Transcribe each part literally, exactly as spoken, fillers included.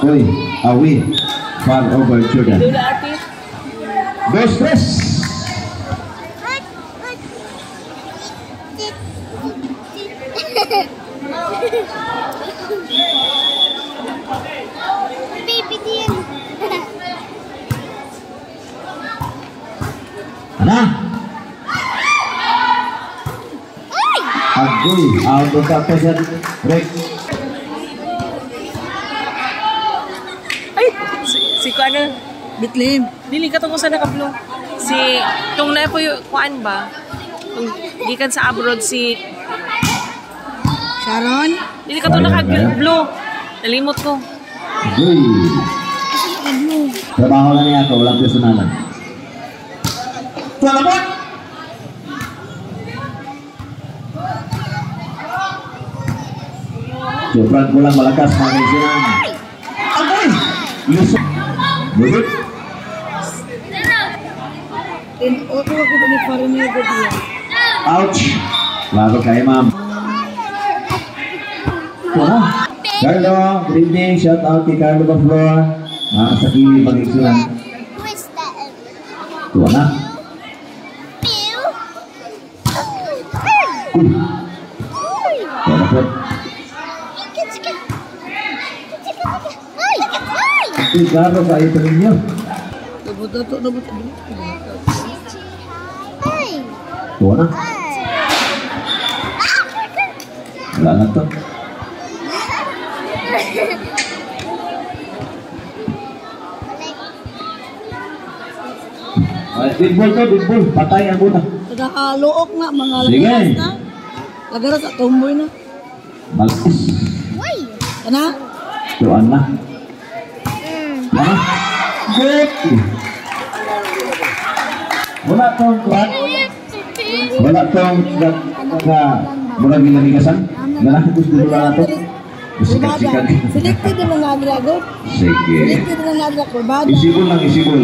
Agoy, away, far over Jordan. Best stress. Ana? Agoy, out of the possession. Break. Ay, si, si Kuano, Bitlim. Dili ka tungkol sa nakablo. Si, kung na po yung Kuan ba? Kung gikan sa abroad si Sharon? Dili ka to naka-blue. Nalimot ko. Agoy. Trabaho lang niya ako, walang personalan. Salamat! Sobrang kulang malakas mga kaibigan. Agoy! Lusok. Lusok. Opo ako ba ni Farin niya ba diya? Ouch! Laro kayo, ma'am. Wala. Carlo, good evening. Shout out kay Carlo Baflor. Mga kasakili pag-iksulan. Tuwa na. Uy! Tuwa na po. Uy, Carlo, kayo pa ninyo. Nabuto, nabuto. Tuwa na. Wala na to. Ay, big-ball to, big-ball. Patay ang buta. Nagkakaluok na, mga Sige. lagaras na. Lagaras at tumboy na. Malpus. Ano? Tuan na. Ha? Good. Wala tong kuhan. Wala tong na murag ginamigasan. Nanakit gusto nila na to. Sikat-sikat. Selected na mga agrago. Sige. Selected na mga agrago. Bada. Isibol lang, isibol.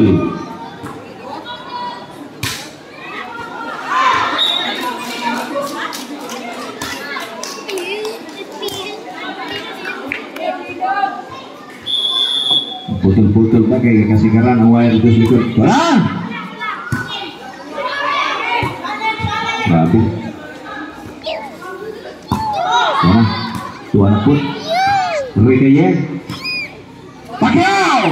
Putul-putul pa kayak kasih karan ang wire terus likod. Wala! Grabe. Wala. Tuwa na po. Tuloy kayo. Pacquiao!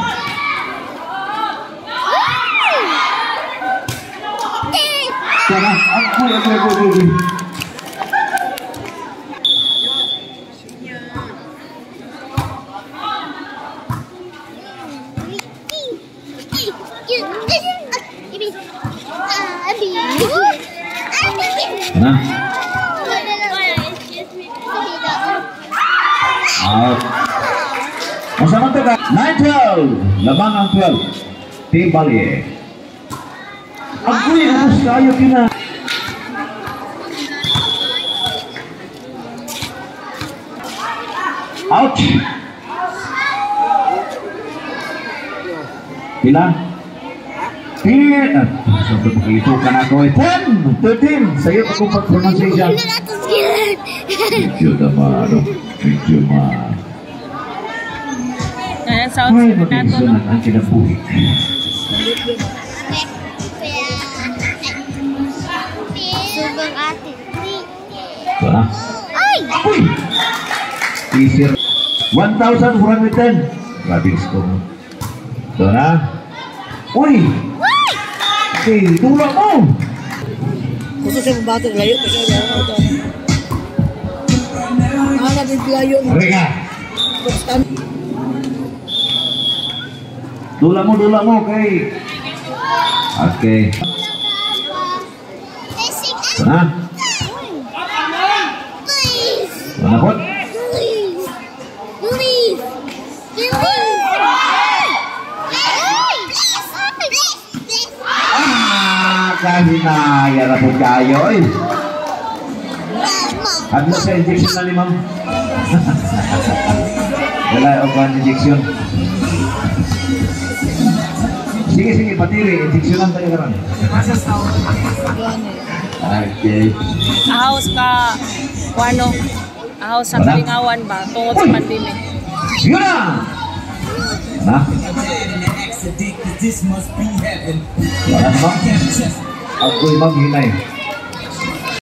Wala. Ako, ako, ako, ako. Nah. Out. Masama to ka. nine twelve. Labang ang twelve. Team Bali. Agoy, ubus kayo kina. Out. Pila? Pila. Sampai begitu kan aku ten, thirteen. Saya aku pronunciation. Medyo naman, medyo naman. Ayan, sounds Ay, nato, no? mag-isunod ang kinabuhi. Subang ate. Ito na. Ay! Uy! Easier. one thousand four hundred ten. Grabe ko. Ito na. Uy! Okay, tulak mo! Gusto siya mabato, layo pa siya. Ano din layo mo? Mereka. Basta Tulak mo, tulak mo, okay. Okay. Ito na. Ito na po. Ah, kahinaya na po kayo eh. Ano sa injection na limang? Wala ako ang injection. Sige, sige, patiri. Injection lang tayo karon. Okay. Ahaws ka, Kuano, ahaws sa kalingawan ba, tungod sa pandemic. Sige na! Na? Wala naman. Agoy maghinay.